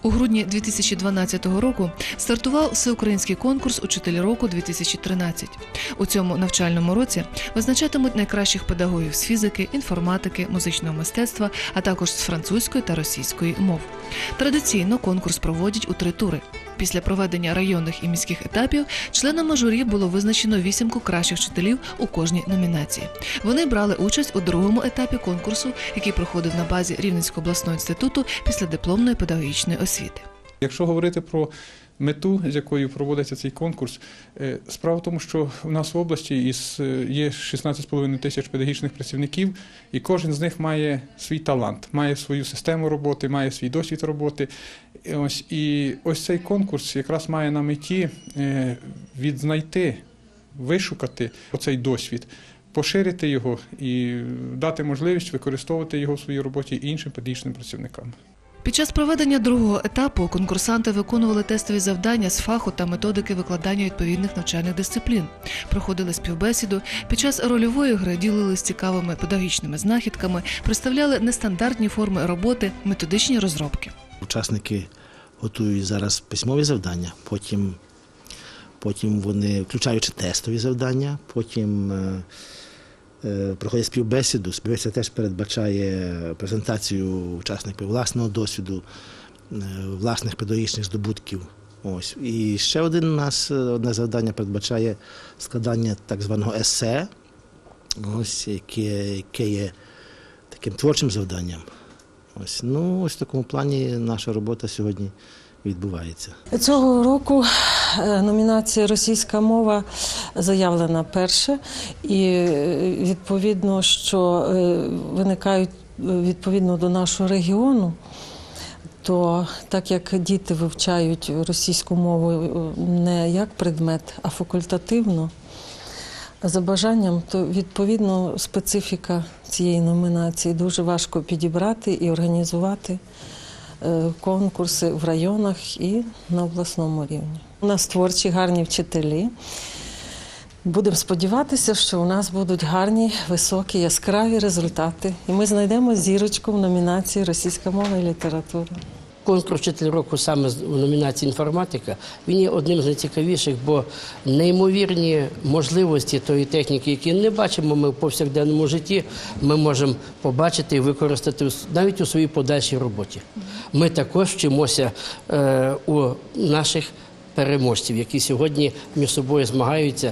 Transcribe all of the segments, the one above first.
У грудні 2012 року стартував всеукраїнський конкурс «Учитель року-2013». У цьому навчальному році визначатимуть найкращих педагогів з фізики, інформатики, музичного мистецтва, а також з французької та російської мов. Традиційно конкурс проводять у 3 тури. Після проведення районних і міських етапів членами журі було визначено 8 кращих вчителів у кожній номінації. Вони брали участь у другому етапі конкурсу, який проходив на базі Рівненського обласного інституту післядипломної педагогічної освіти. Якщо говорити про мету, з якою проводиться цей конкурс, справа в тому, що в нас в області є 16,5 тисяч педагогічних працівників, і кожен з них має свій талант, має свою систему роботи, має свій досвід роботи. І ось цей конкурс якраз має на меті відзнайти, вишукати оцей досвід, поширити його і дати можливість використовувати його в своїй роботі іншим педагогічним працівникам. Під час проведення другого етапу конкурсанти виконували тестові завдання з фаху та методики викладання відповідних навчальних дисциплін, проходили співбесіду, під час рольової гри ділилися цікавими педагогічними знахідками, представляли нестандартні форми роботи, методичні розробки. Учасники готують зараз письмові завдання, потім вони, включаючи тестові завдання, потім проходять співбесіду. Співбесіда теж передбачає презентацію учасників власного досвіду, власних педагогічних здобутків. І ще одне завдання передбачає складання так званого есе, яке є таким творчим завданням. Ось в такому плані наша робота сьогодні відбувається. Цього року номінація «Російська мова» заявлена перша, і відповідно, що виникають відповідно до нашого регіону, то так як діти вивчають російську мову не як предмет, а факультативно, за бажанням, то відповідно специфіка цієї номінації дуже важко підібрати і організувати конкурси в районах і на обласному рівні. У нас творчі, гарні вчителі. Будемо сподіватися, що у нас будуть гарні, високі, яскраві результати. І ми знайдемо зірочку в номінації «Російська мова і література». Конкурс «Вчитель року» саме в номінації «Інформатика», він є одним з найцікавіших, бо неймовірні можливості тої техніки, які не бачимо ми в повсякденному житті, ми можемо побачити і використати навіть у своїй подальшій роботі. Ми також вчимося у наших переможців, які сьогодні між собою змагаються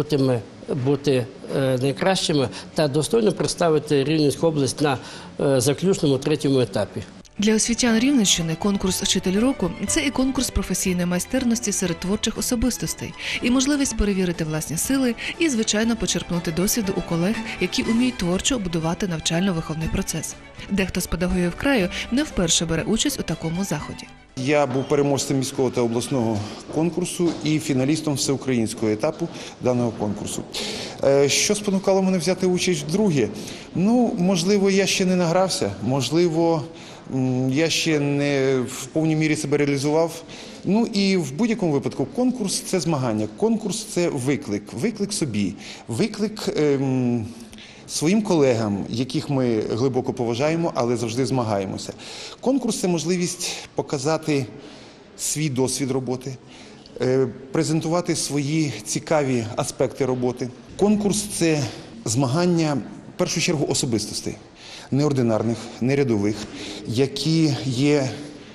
бути найкращими та достойно представити Рівненську область на заключному 3-му етапі. Для освітян Рівненщини конкурс «Вчитель року» – це і конкурс професійної майстерності серед творчих особистостей, і можливість перевірити власні сили, і, звичайно, почерпнути досвіду у колег, які вміють творчо будувати навчально-виховний процес. Дехто з педагогів краю не вперше бере участь у такому заході. Я був переможцем міського та обласного конкурсу і фіналістом всеукраїнського етапу даного конкурсу. Що спонукало мене взяти участь вдруге? Можливо, я ще не награвся, можливо, я ще не в повній мірі себе реалізував. І в будь-якому випадку конкурс – це змагання, конкурс – це виклик собі, виклик своїм колегам, яких ми глибоко поважаємо, але завжди змагаємося. Конкурс – це можливість показати свій досвід роботи, презентувати свої цікаві аспекти роботи. Конкурс – це змагання, в першу чергу, особистостей, неординарних, нерядових, які є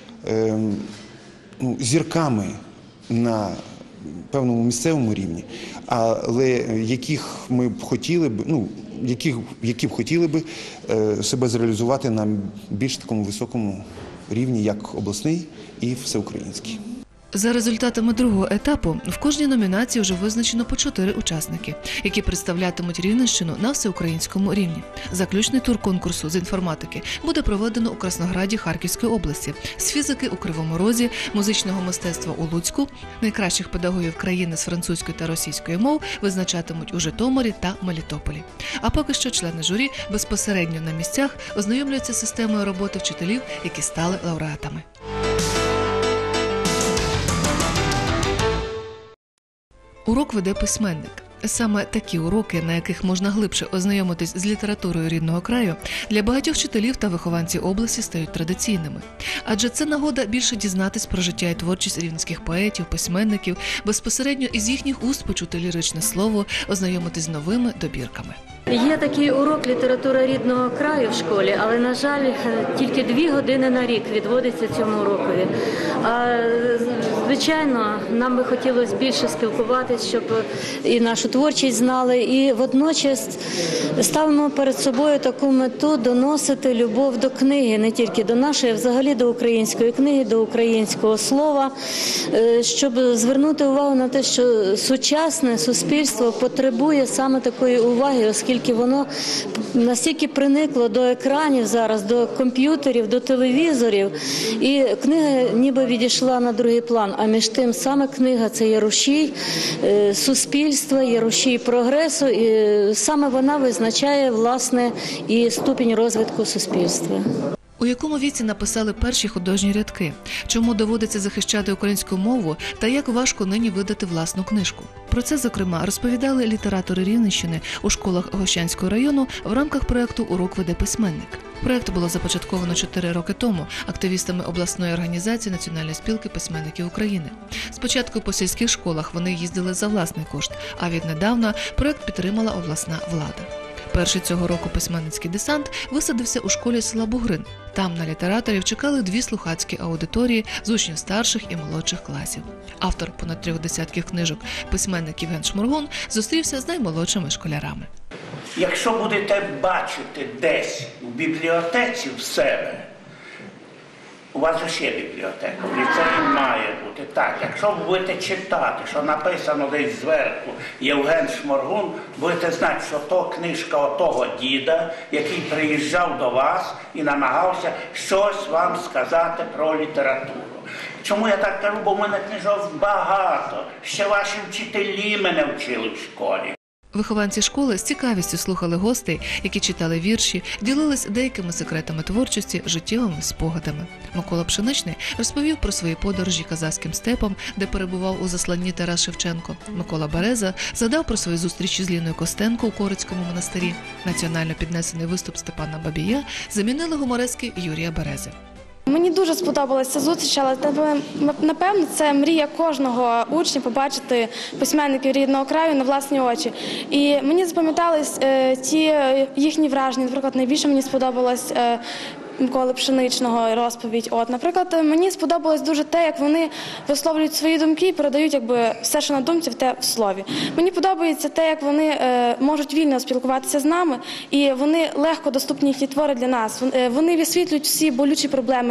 зірками на певному місцевому рівні, але яких ми б хотіли б, які б хотіли би себе зреалізувати на більш такому високому рівні, як обласний і всеукраїнський. За результатами другого етапу в кожній номінації вже визначено по 4 учасники, які представлятимуть Рівненщину на всеукраїнському рівні. Заключний тур конкурсу з інформатики буде проведено у Краснограді Харківської області, з фізики у Кривому Розі, музичного мистецтва у Луцьку. Найкращих педагогів країни з французької та російської мов визначатимуть у Житомирі та Мелітополі. А поки що члени журі безпосередньо на місцях ознайомлюються з системою роботи вчителів, які стали лауреатами. Урок веде письменник. Саме такі уроки, на яких можна глибше ознайомитись з літературою рідного краю, для багатьох вчителів та вихованців області стають традиційними. Адже це нагода більше дізнатись про життя і творчість рівненських поетів, письменників, безпосередньо із їхніх уст почути ліричне слово, ознайомитись з новими добірками. Є такий урок літератури рідного краю в школі, але, на жаль, тільки 2 години на рік відводиться цьому урокові. Звичайно, нам би хотілося більше спілкуватися, щоб і нашу творчість знали, і водночас ставимо перед собою таку мету доносити любов до книги, не тільки до нашої, а взагалі до української книги, до українського слова, щоб звернути увагу на те, що сучасне суспільство потребує саме такої уваги, оскільки воно настільки приникло до екранів зараз, до комп'ютерів, до телевізорів, і книга ніби відійшла на другий план. А між тим саме книга – це є рушій суспільства, є рушій прогресу, і саме вона визначає, власне, і ступінь розвитку суспільства. У якому віці написали перші художні рядки? Чому доводиться захищати українську мову та як важко нині видати власну книжку? Про це, зокрема, розповідали літератори Рівненщини у школах Гощанського району в рамках проєкту «Урок веде письменник». Проєкт було започатковано 4 роки тому активістами обласної організації Національної спілки письменників України. Спочатку по сільських школах вони їздили за власний кошт, а віднедавна проєкт підтримала обласна влада. Перший цього року письменницький десант висадився у школі села Бугрин. Там на літераторів чекали 2 слухацькі аудиторії з учнів старших і молодших класів. Автор понад 3 десятків книжок, письменник Євген Шморгун, зустрівся з наймолодшими школярами. Якщо будете бачити десь у бібліотеці в себе, у вас же ще бібліотека, в ліцеї має бути так. Якщо ви будете читати, що написано десь зверху Євген Шморгун, будете знати, що то книжка отого діда, який приїжджав до вас і намагався щось вам сказати про літературу. Чому я так кажу? Бо в мене книжок багато. Ще ваші вчителі мене вчили в школі. Вихованці школи з цікавістю слухали гостей, які читали вірші, ділились деякими секретами творчості, життєвими спогадами. Микола Пшеничний розповів про свої подорожі казахським степом, де перебував у засланні Тарас Шевченко. Микола Береза згадав про свої зустрічі з Ліною Костенко у Корицькому монастирі. Національно піднесений виступ Степана Бабія замінили гуморески Юрія Берези. Мені дуже сподобалася ця зустріч, але напевно це мрія кожного учня побачити письменників рідного краю на власні очі. І мені запам'ятались ті їхні враження. Наприклад, найбільше мені сподобалось Миколи Пшеничного розповідь. Наприклад, мені сподобалось дуже те, як вони висловлюють свої думки і передають все, що на думці, в слові. Мені подобається те, як вони можуть вільно спілкуватися з нами, і вони легко доступні їхні твори для нас. Вони висвітлюють всі болючі проблеми,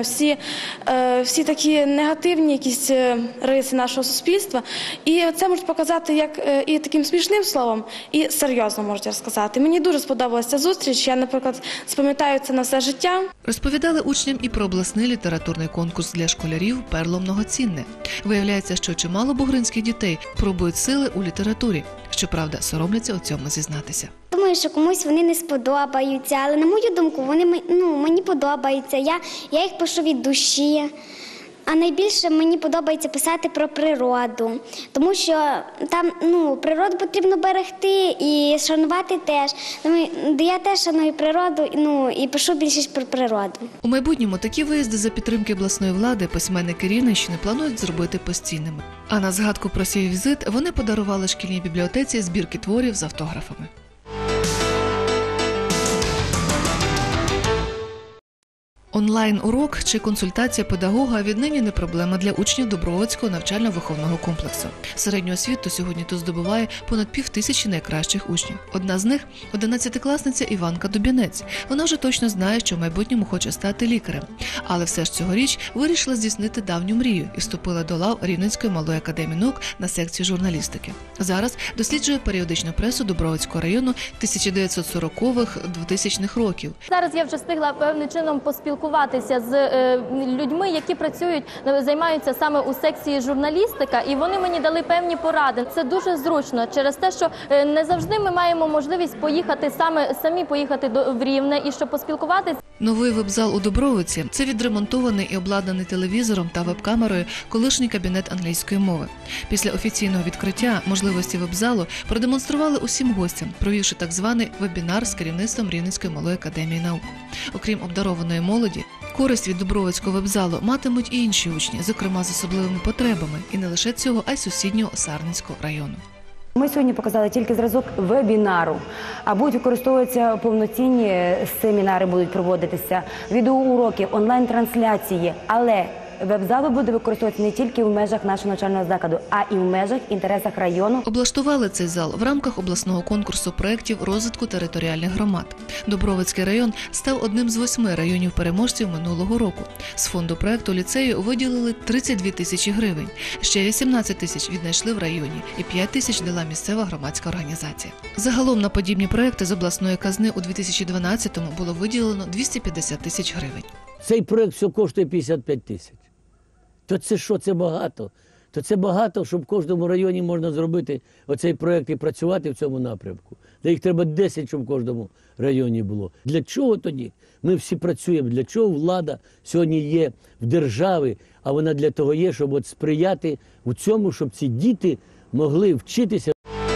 всі такі негативні якісь риси нашого суспільства. І це можуть показати як і таким смішним словом, і серйозно можуть розказати. Мені дуже сподобалася ця зустріч. Я, наприклад, запам'ятаю це на все життя. Розповідали учням і про обласний літературний конкурс для школярів «Перло многоцінне». Виявляється, що чимало бугринських дітей пробують сили у літературі. Щоправда, соромляться у цьому зізнатися. Думаю, що комусь вони не сподобаються, але на мою думку, вони мені подобаються. Я їх пишу від душі. А найбільше мені подобається писати про природу, тому що там природу потрібно берегти і шанувати теж. Я теж шаную природу і пишу більше про природу. У майбутньому такі виїзди за підтримки обласної влади письменники Рівненщини планують зробити постійними. А на згадку про свій візит вони подарували шкільній бібліотеці збірки творів з автографами. Онлайн-урок чи консультація педагога віднині не проблема для учнів Дубровицького навчально-виховного комплексу. Середню освіту сьогодні тут здобуває понад 5000 найкращих учнів. Одна з них – 11-класниця Іванка Дубінець. Вона вже точно знає, що в майбутньому хоче стати лікарем. Але все ж цьогоріч вирішила здійснити давню мрію і вступила до лав Рівненської малої академії наук на секцію журналістики. Зараз досліджує періодичну пресу Дубровицького району 1940-х-2000-х років. Зараз я вже встигла певним чином поспілкуватися з людьми, які займаються саме у секції журналістика, і вони мені дали певні поради. Це дуже зручно через те, що не завжди ми маємо можливість самі поїхати в Рівне і щоб поспілкуватися. Новий веб-зал у Дубровиці – це відремонтований і обладнаний телевізором та веб-камерою колишній кабінет англійської мови. Після офіційного відкриття можливості веб-залу продемонстрували усім гостям, провівши так званий вебінар з керівництвом Рівненської малої академії наук. Окрім обдарованої молоді, користь від Дубровицького веб-залу матимуть і інші учні, зокрема з особливими потребами, і не лише цього, а й сусіднього Сарненського району. Ми сьогодні показали тільки зразок вебінару, а будуть використовуватися повноцінні семінари, будуть проводитися, відеоуроки, онлайн-трансляції, але веб-зал буде використовуватися не тільки в межах нашого навчального закладу, а і в межах інтересах району. Облаштували цей зал в рамках обласного конкурсу проєктів розвитку територіальних громад. Дубровицький район став одним з 8 районів-переможців минулого року. З фонду проєкту ліцею виділили 32 тисячі гривень. Ще 18 тисяч віднайшли в районі і 5 тисяч дала місцева громадська організація. Загалом на подібні проєкти з обласної казни у 2012-му було виділено 250 тисяч гривень. Цей проєкт все коштує 55 тисяч. То це що, це багато? То це багато, щоб в кожному районі можна зробити оцей проєкт і працювати в цьому напрямку. Та їх треба 10, щоб в кожному районі було. Для чого тоді ми всі працюємо? Для чого влада сьогодні є в державі? А вона для того є, щоб от сприяти у цьому, щоб ці діти могли вчитися.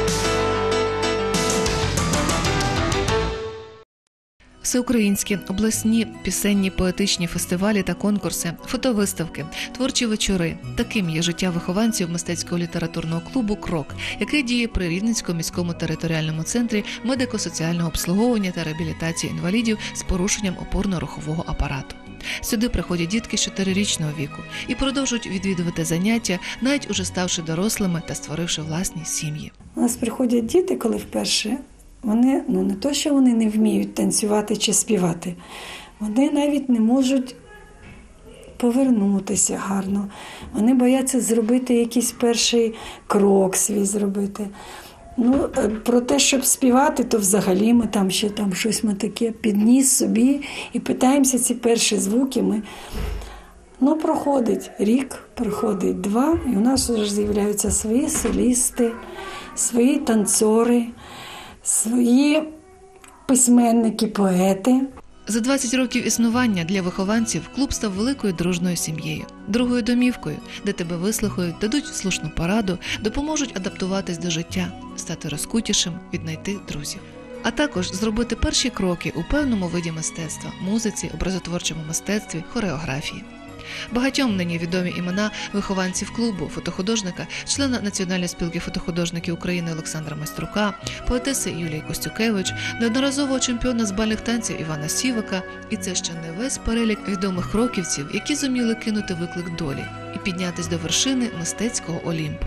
Всеукраїнські, обласні, пісенні, поетичні фестивалі та конкурси, фотовиставки, творчі вечори – таким є життя вихованців мистецького літературного клубу «Крок», який діє при Рівненському міському територіальному центрі медико-соціального обслуговування та реабілітації інвалідів з порушенням опорно-рухового апарату. Сюди приходять дітки з 4-річного віку і продовжують відвідувати заняття, навіть уже ставши дорослими та створивши власні сім'ї. У нас приходять діти, коли вперше вони, не то, що вони не вміють танцювати чи співати, вони навіть не можуть повернутися гарно. Вони бояться зробити якийсь перший крок свій зробити. Про те, щоб співати, то взагалі ми там ще щось ми таке підніс собі і питаємося ці перші звуки. Проходить рік, проходить 2, і у нас вже з'являються свої солісти, свої танцори, свої письменники, поети. За 20 років існування для вихованців клуб став великою дружною сім'єю, другою домівкою, де тебе вислухають, дадуть слушну пораду, допоможуть адаптуватись до життя, стати розкутішим, віднайти друзів. А також зробити перші кроки у певному виді мистецтва – музиці, образотворчому мистецтві, хореографії. Багатьом нині відомі імена вихованців клубу, фотохудожника, члена Національної спілки фотохудожників України Олександра Майструка, поетеси Юлії Костюкевич, неодноразового чемпіона з бальних танців Івана Сівика. І це ще не весь перелік відомих кроківців, які зуміли кинути виклик долі і піднятись до вершини мистецького Олімпу.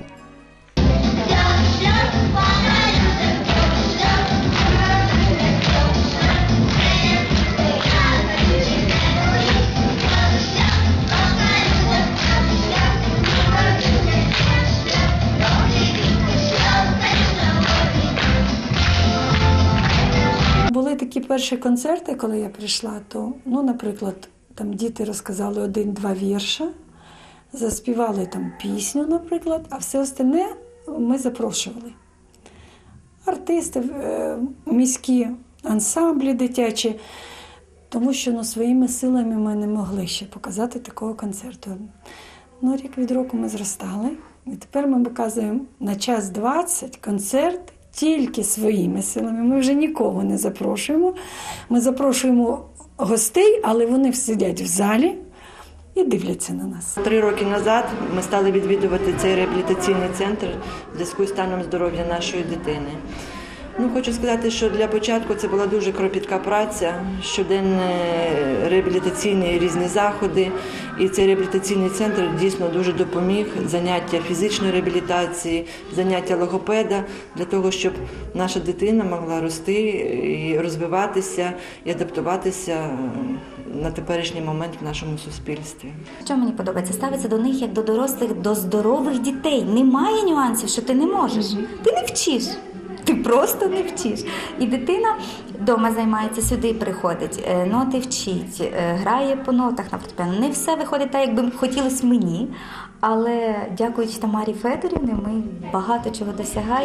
Були такі перші концерти, коли я прийшла, то, наприклад, там діти розказали 1-2 вірша, заспівали там пісню, наприклад, а все остальне ми запрошували. Артисти, міські ансамблі дитячі, тому що своїми силами ми не могли ще показати такого концерту. Рік від року ми зростали, і тепер ми показуємо на 1:20 концерт тільки своїми силами. Ми вже нікого не запрошуємо. Ми запрошуємо гостей, але вони сидять в залі і дивляться на нас. 3 роки назад ми стали відвідувати цей реабілітаційний центр в зв'язку з станом здоров'я нашої дитини. Хочу сказати, що для початку це була дуже кропітка праця, щоденні реабілітаційні різні заходи. І цей реабілітаційний центр дійсно дуже допоміг, заняття фізичної реабілітації, заняття логопеда, для того, щоб наша дитина могла рости і розвиватися, і адаптуватися на теперішній момент в нашому суспільстві. Що мені подобається? Ставиться до них як до дорослих, до здорових дітей. Немає нюансів, що ти не можеш. Ти не вчиш. Ти просто не вчиш. І дитина вдома займається, сюди приходить, ноти вчить, грає по нотах на фортепіано. Не все виходить так, як би хотілося мені, але дякуючи Тамарі Федорівні, ми багато чого досягаємо.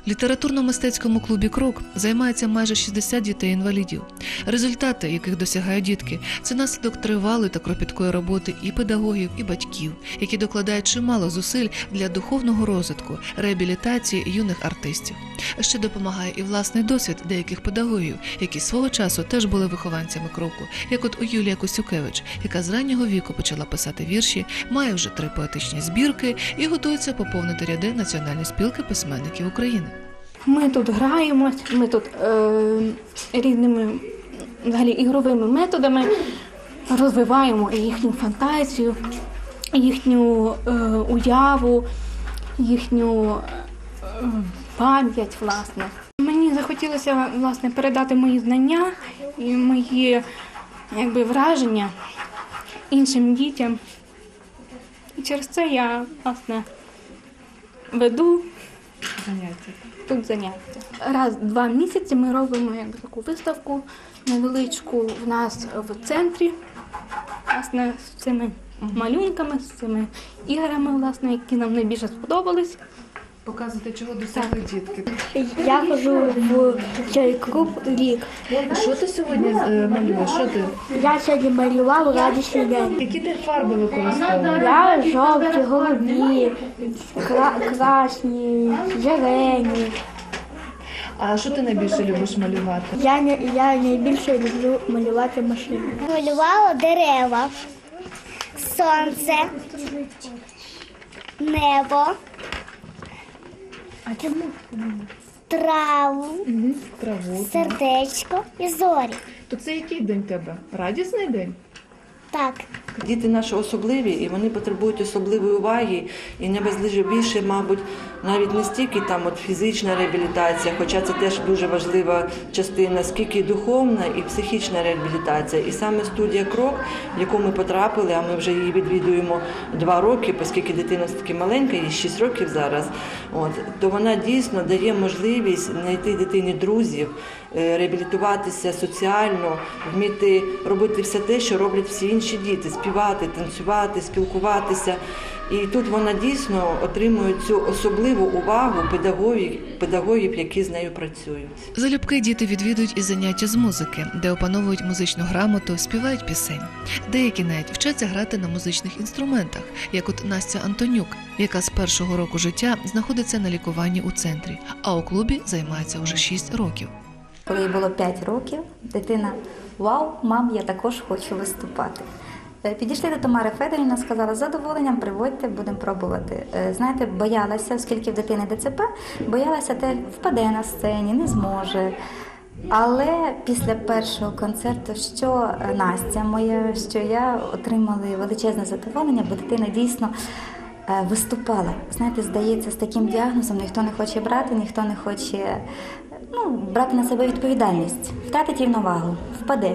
В літературно-мистецькому клубі «Крок» займається майже 60 дітей-інвалідів. Результати, яких досягають дітки, це наслідок тривалої та кропіткої роботи і педагогів, і батьків, які докладають чимало зусиль для духовного розвитку, реабілітації юних артистів. Ще допомагає і власний досвід деяких педагогів, які свого часу теж були вихованцями «Кроку», як от у Юлія Костюкевич, яка з раннього віку почала писати вірші, має вже 3 поетичні збірки і готується поповнити ряди Національної спілки письменників України. Ми тут граємось, ми тут різними взагалі ігровими методами розвиваємо їхню фантазію, їхню уяву, їхню пам'ять, власне. Мені захотілося, власне, передати мої знання і мої враження іншим дітям. І через це я, власне, веду тут заняття. Раз в 2 місяці ми робимо таку виставку невеличку в нас в центрі, власне, з цими малюнками, з цими іграми, власне, які нам найбільше сподобались. Показувати, чого досягли дітки. Я ходжу в цей клуб рік. Що ти сьогодні малюєш? Що ти? Я сьогодні малював радісний день. Які ти фарби використовуєш? Я жовті, голубі, красні, зелені. А що ти найбільше любиш малювати? Я найбільше люблю малювати машини. Малювала дерева, сонце, небо. А чому? Траву, сердечко і зорі. То це який день в тебе? Радісний день? Так. Діти наші особливі, і вони потребують особливої уваги, і небезліже більше, мабуть, навіть не стільки фізична реабілітація, хоча це теж дуже важлива частина, скільки і духовна і психічна реабілітація. І саме студія «Крок», в яку ми потрапили, а ми вже її відвідуємо 2 роки, оскільки дитина все-таки маленька, їй 6 років зараз, то вона дійсно дає можливість знайти дитині друзів, реабілітуватися соціально, вміти робити все те, що роблять всі інші діти, співати, танцювати, спілкуватися. І тут вона дійсно отримує цю особливу увагу педагогів, які з нею працюють. Залюбки діти відвідують і заняття з музики, де опановують музичну грамоту, співають пісень. Деякі навіть вчаться грати на музичних інструментах, як от Настя Антонюк, яка з першого року життя знаходиться на лікуванні у центрі, а у клубі займається вже 6 років. Коли їй було 5 років, дитина: «Вау, мам, я також хочу виступати». Підійшли до Тамари Федорівни, сказала: «З задоволенням, приводьте, будемо пробувати». Знаєте, боялася, оскільки в дитини ДЦП, боялася, те впаде на сцені, не зможе. Але після першого концерту, що Настя моя, що я отримали величезне задоволення, бо дитина дійсно виступала. Знаєте, здається, з таким діагнозом ніхто не хоче брати, ніхто не хоче брати на себе відповідальність, втратить рівновагу, впаде.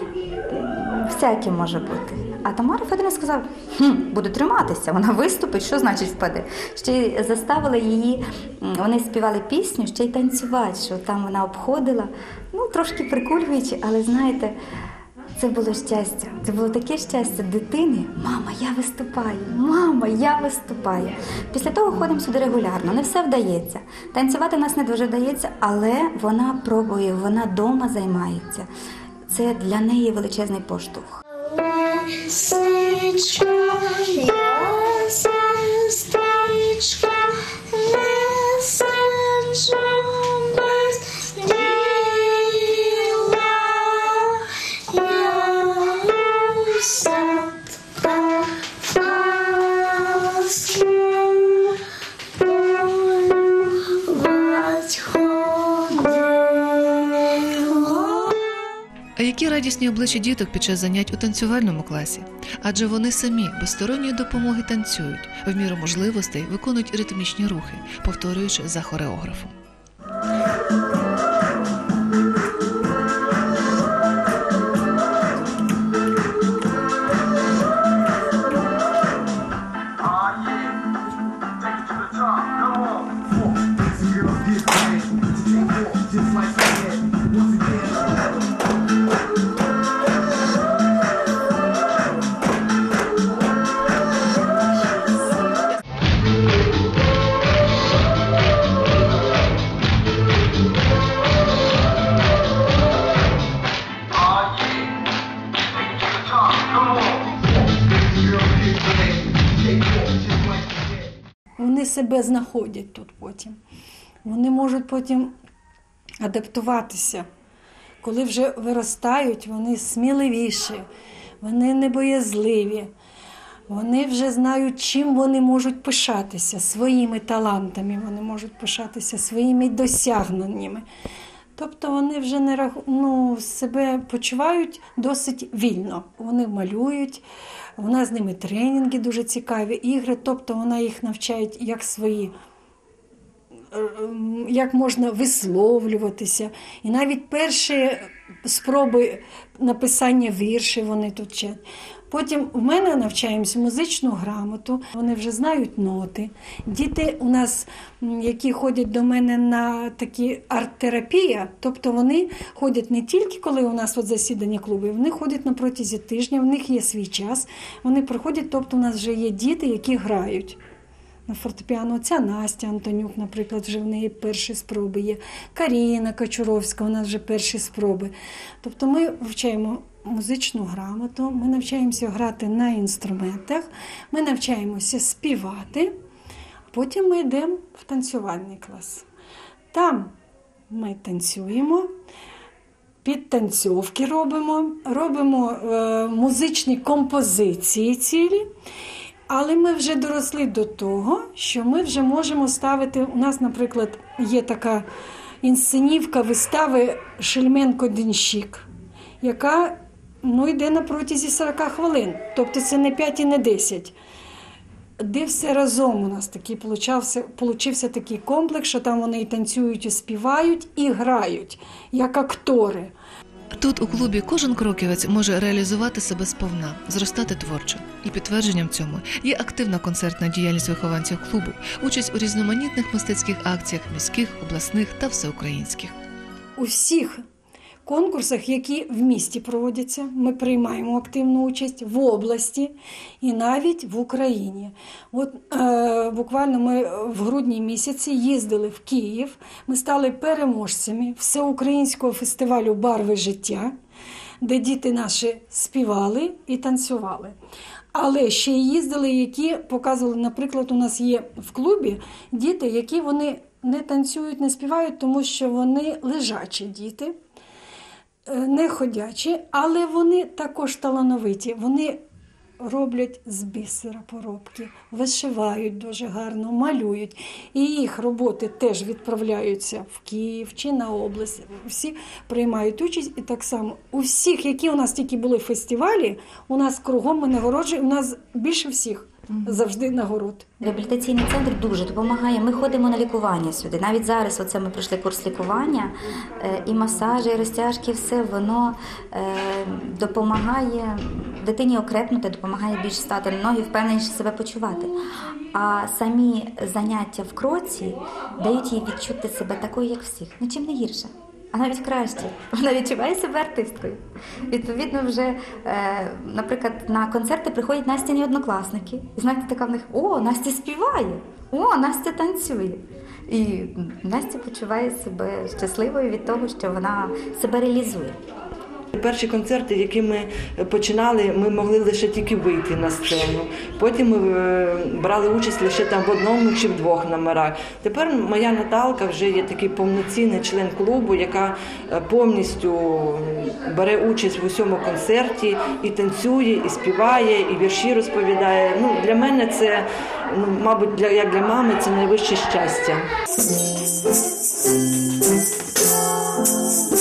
Всяке може бути. А Тамара Федорівна сказала: буду триматися, вона виступить, що значить впаде? Ще й заставили її, вони співали пісню, ще й танцювати, що там вона обходила, трошки прикульгуючи, але знаєте, це було щастя. Це було таке щастя дитини. Мама, я виступаю, мама, я виступаю. Після того ходимо сюди регулярно, не все вдається. Танцювати нас не дуже вдається, але вона пробує, вона вдома займається. Це для неї величезний поштовх. Сестричка, я сестричка, не сиджу без діла, я у садка фаску полюбать ходила. А які радісні обличчя діток під час занять у танцювальному класі? Адже вони самі без сторонньої допомоги танцюють, в міру можливостей виконують ритмічні рухи, повторюючи за хореографом. вони себе знаходять тут потім. Вони можуть потім адаптуватися. Коли вже виростають, вони сміливіші, вони небоязливі, вони вже знають, чим вони можуть пишатися, своїми талантами, вони можуть пишатися своїми досягненнями. Тобто вони вже себе почувають досить вільно. Вони малюють, у нас з ними тренінги дуже цікаві, ігри, тобто вона їх навчає як свої, як можна висловлюватися. І навіть перші спроби написання віршів вони тут вчать. Потім в мене навчаємося музичну грамоту, вони вже знають ноти. Діти у нас, які ходять до мене на такі арт-терапія, тобто вони ходять не тільки, коли у нас засідання клубу, вони ходять на протязі тижня, в них є свій час, вони приходять, тобто у нас вже є діти, які грають на фортепіано. Ця Настя Антонюк, наприклад, вже в неї перші спроби є. Каріна Качуровська, у нас вже перші спроби. Тобто ми вивчаємо музичну грамоту, ми навчаємося грати на інструментах, ми навчаємося співати, потім ми йдемо в танцювальний клас. Там ми танцюємо, підтанцьовки робимо музичні композиції цілі, але ми вже доросли до того, що ми вже можемо ставити, у нас, наприклад, є така інсценівка вистави «Шельменко-денщик», яка йде на протязі 40 хвилин, тобто це не 5 і не 10. Де все разом у нас такий получився такий комплекс, що там вони і танцюють, і співають, і грають, як актори. Тут у клубі кожен кроківець може реалізувати себе сповна, зростати творчо. І підтвердженням цьому є активна концертна діяльність вихованців клубу, участь у різноманітних мистецьких акціях міських, обласних та всеукраїнських. У всіх конкурсах, які в місті проводяться, ми приймаємо активну участь в області і навіть в Україні. Буквально ми в грудні місяці їздили в Київ, ми стали переможцями всеукраїнського фестивалю «Барви життя», де діти наші співали і танцювали. Але ще й їздили, які показували, наприклад, у нас є в клубі діти, які вони не танцюють, не співають, тому що вони лежачі діти, не ходячі, але вони також талановиті. Вони роблять з бісера поробки, вишивають дуже гарно, малюють. І їх роботи теж відправляються в Київ чи на область. Всі приймають участь. І так само у всіх, які у нас тільки були фестивалі, у нас кругом ми нагороджуємо, у нас більше всіх завжди нагород. Реабілітаційний центр дуже допомагає. Ми ходимо на лікування сюди. Навіть зараз ми пройшли курс лікування, і масажі, і розтяжки, все воно допомагає дитині окрепнути, допомагає більш стати на ноги, впевненіше себе почувати. А самі заняття в кроці дають їй відчути себе такою, як всіх, нічим не гірше. А навіть краще. Вона відчуває себе артисткою. Відповідно, вже, наприклад, на концерти приходять Настіні однокласники. І знаєте, така в них: о, Настя співає, о, Настя танцює. І Настя почуває себе щасливою від того, що вона себе реалізує. Перші концерти, які ми починали, ми могли лише тільки вийти на сцену. Потім ми брали участь лише там в одному чи в двох номерах. Тепер моя Наталка вже є такий повноцінний член клубу, яка повністю бере участь в усьому концерті, і танцює, і співає, і вірші розповідає. Для мене це, мабуть, як для мами, це найвище щастя.